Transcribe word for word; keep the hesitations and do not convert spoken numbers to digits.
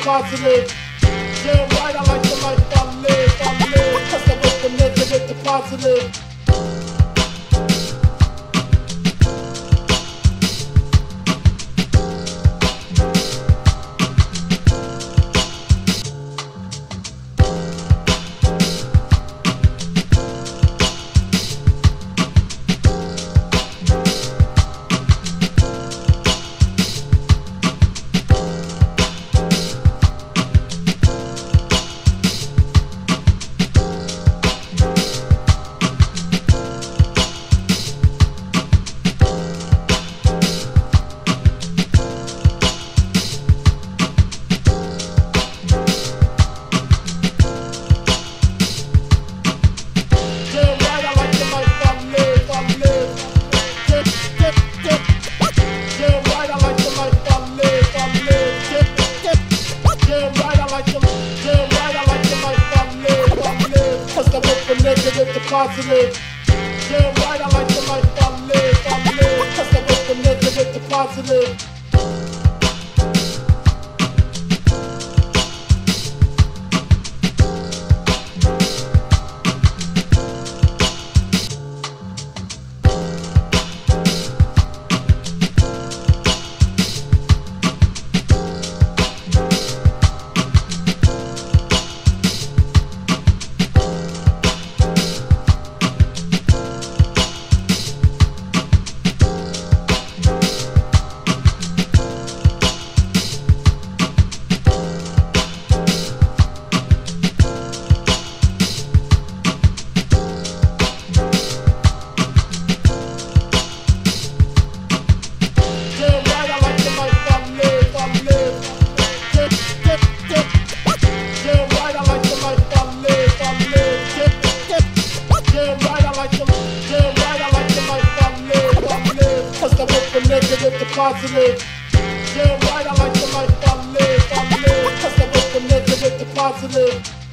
positive. Damn right, I like the life I live, I live. Cause I went from negative to positive. Negative to positive. Damn right, I like the life I live, I live. Cause I went from negative to positive. Negative to positive. Damn right, I like the life I live, I live. Cause I went from negative to positive.